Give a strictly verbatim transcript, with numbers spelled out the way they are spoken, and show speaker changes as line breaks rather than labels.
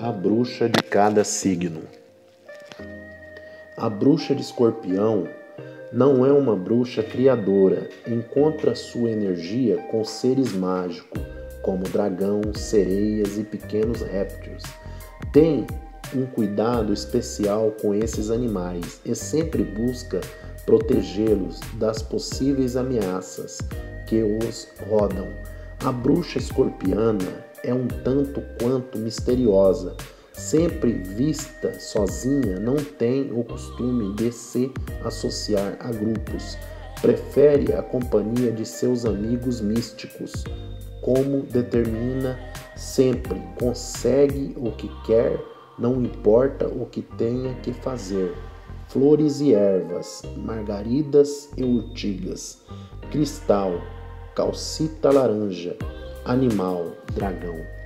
a bruxa de cada signo. A bruxa de Escorpião não é uma bruxa criadora, encontra sua energia com seres mágicos, como dragão, sereias e pequenos répteis. Tem um cuidado especial com esses animais e sempre busca protegê-los das possíveis ameaças que os rodam. A bruxa escorpiana é um tanto quanto misteriosa. Sempre vista sozinha, não tem o costume de se associar a grupos. Prefere a companhia de seus amigos místicos. Como determina sempre, consegue o que quer, não importa o que tenha que fazer. Flores e ervas, margaridas e urtigas. Cristal, calcita laranja. Animal, dragão.